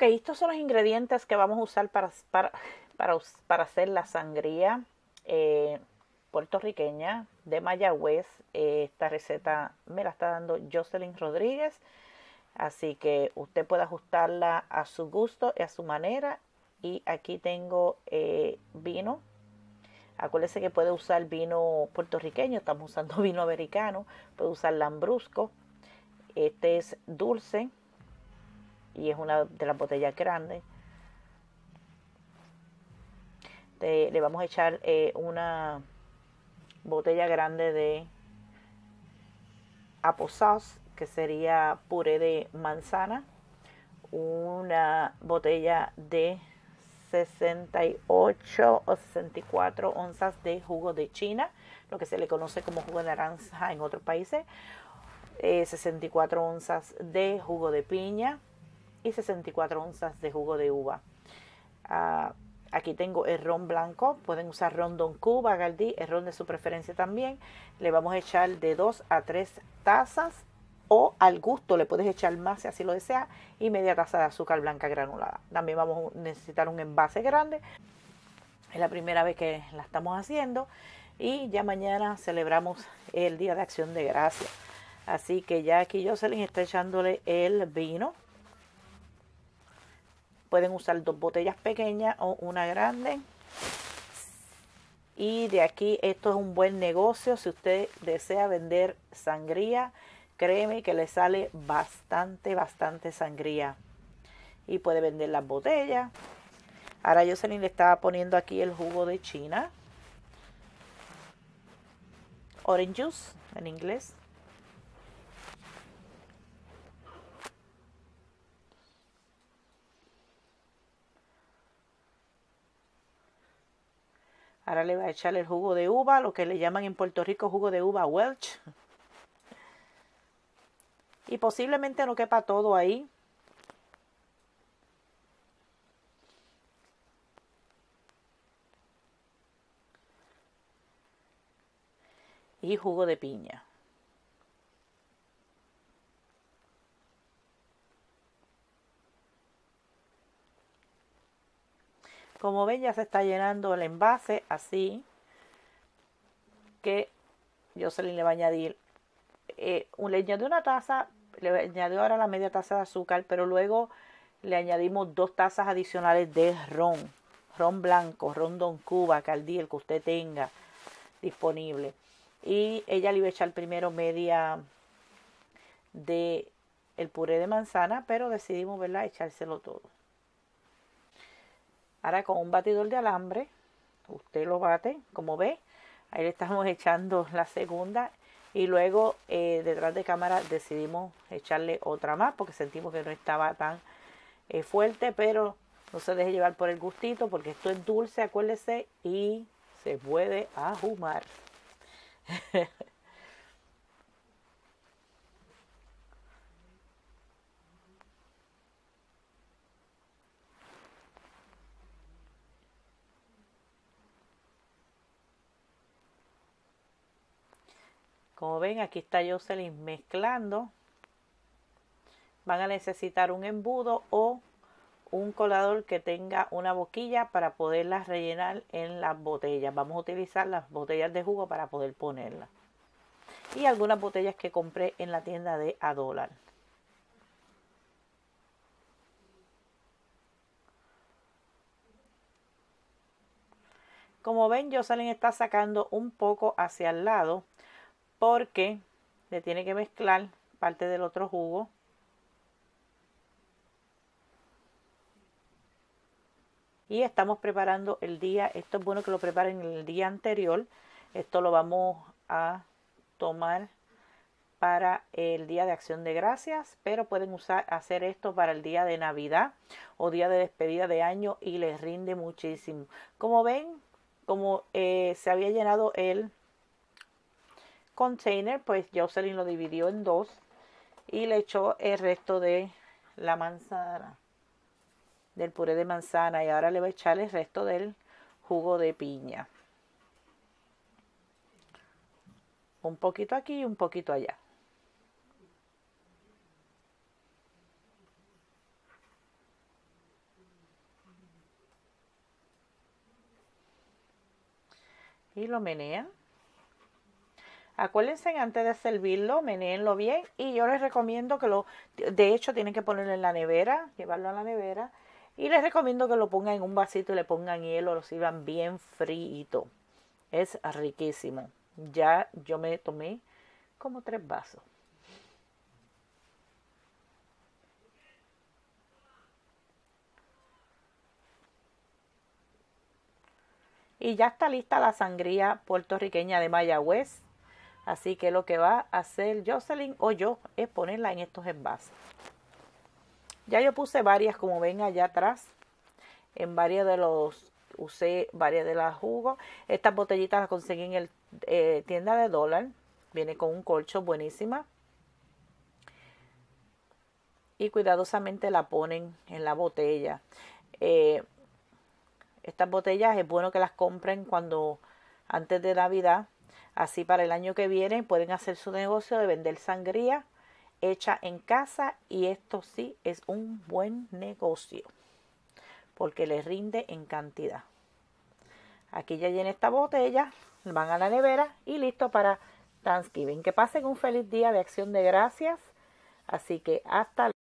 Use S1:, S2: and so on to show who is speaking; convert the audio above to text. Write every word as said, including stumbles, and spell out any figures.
S1: estos son los ingredientes que vamos a usar para, para, para, para hacer la sangría eh, puertorriqueña de Mayagüez. Eh, esta receta me la está dando Jocelyn Rodríguez, así que usted puede ajustarla a su gusto y a su manera. Y aquí tengo eh, vino. Acuérdese que puede usar vino puertorriqueño, estamos usando vino americano, puede usar lambrusco. Este es dulce y es una de las botellas grandes. De, le vamos a echar eh, una botella grande de apple sauce, que sería puré de manzana, una botella de sesenta y ocho o sesenta y cuatro onzas de jugo de China, lo que se le conoce como jugo de naranja en otros países, eh, sesenta y cuatro onzas de jugo de piña y sesenta y cuatro onzas de jugo de uva. Uh, aquí tengo el ron blanco, pueden usar ron Don Q, Bagardí, el ron de su preferencia también. Le vamos a echar de dos a tres tazas o al gusto, le puedes echar más si así lo desea, y media taza de azúcar blanca granulada. También vamos a necesitar un envase grande, es la primera vez que la estamos haciendo y ya mañana celebramos el Día de Acción de Gracias. Así que ya aquí Jocelyn está echándole el vino. Pueden usar dos botellas pequeñas o una grande. Y de aquí esto es un buen negocio. Si usted desea vender sangría, créeme que le sale bastante, bastante sangría. Y puede vender las botellas. Ahora Jocelyn le estaba poniendo aquí el jugo de China. Orange juice en inglés. Ahora le va a echar el jugo de uva, lo que le llaman en Puerto Rico jugo de uva Welch. Y posiblemente no quepa todo ahí. Y jugo de piña. Como ven, ya se está llenando el envase así, que Jocelyn le va a añadir eh, un, le añadió una taza, le añadió ahora la media taza de azúcar, pero luego le añadimos dos tazas adicionales de ron, ron blanco, ron Don Q, Bacardí, el que usted tenga disponible. Y ella le iba a echar primero media de el puré de manzana, pero decidimos, ¿verdad?, echárselo todo. Ahora con un batidor de alambre, usted lo bate, como ve, ahí le estamos echando la segunda y luego eh, detrás de cámara decidimos echarle otra más porque sentimos que no estaba tan eh, fuerte, pero no se deje llevar por el gustito porque esto es dulce, acuérdese, y se puede ahumar. Como ven, aquí está Jocelyn mezclando. Van a necesitar un embudo o un colador que tenga una boquilla para poderlas rellenar en las botellas. Vamos a utilizar las botellas de jugo para poder ponerlas. Y algunas botellas que compré en la tienda de a dólar. Como ven, Jocelyn está sacando un poco hacia el lado porque le tiene que mezclar parte del otro jugo. Y estamos preparando el día, esto es bueno que lo preparen el día anterior. Esto lo vamos a tomar para el Día de Acción de Gracias, pero pueden usar, hacer esto para el día de Navidad o día de despedida de año y les rinde muchísimo. Como ven, como eh, se había llenado el container, pues Jocelyn lo dividió en dos y le echó el resto de la manzana, del puré de manzana, y ahora le voy a echar el resto del jugo de piña. Un poquito aquí y un poquito allá. y lo menean. Acuérdense antes de servirlo, meneenlo bien y yo les recomiendo que lo, de hecho tienen que ponerlo en la nevera, llevarlo a la nevera y les recomiendo que lo pongan en un vasito y le pongan hielo, lo sirvan bien frito. Es riquísimo. Ya yo me tomé como tres vasos. Y ya está lista la sangría puertorriqueña de Mayagüez. Así que lo que va a hacer Jocelyn o yo es ponerla en estos envases. Ya yo puse varias, como ven allá atrás. En varios de los, usé varias de las jugos. Estas botellitas las conseguí en el eh, tienda de dólar. Viene con un corcho buenísima. Y cuidadosamente la ponen en la botella. Eh, estas botellas es bueno que las compren cuando antes de Navidad. Así para el año que viene pueden hacer su negocio de vender sangría hecha en casa y esto sí es un buen negocio porque les rinde en cantidad. Aquí ya llené esta botella, van a la nevera y listo para Thanksgiving. Que pasen un feliz día de acción de gracias. Así que hasta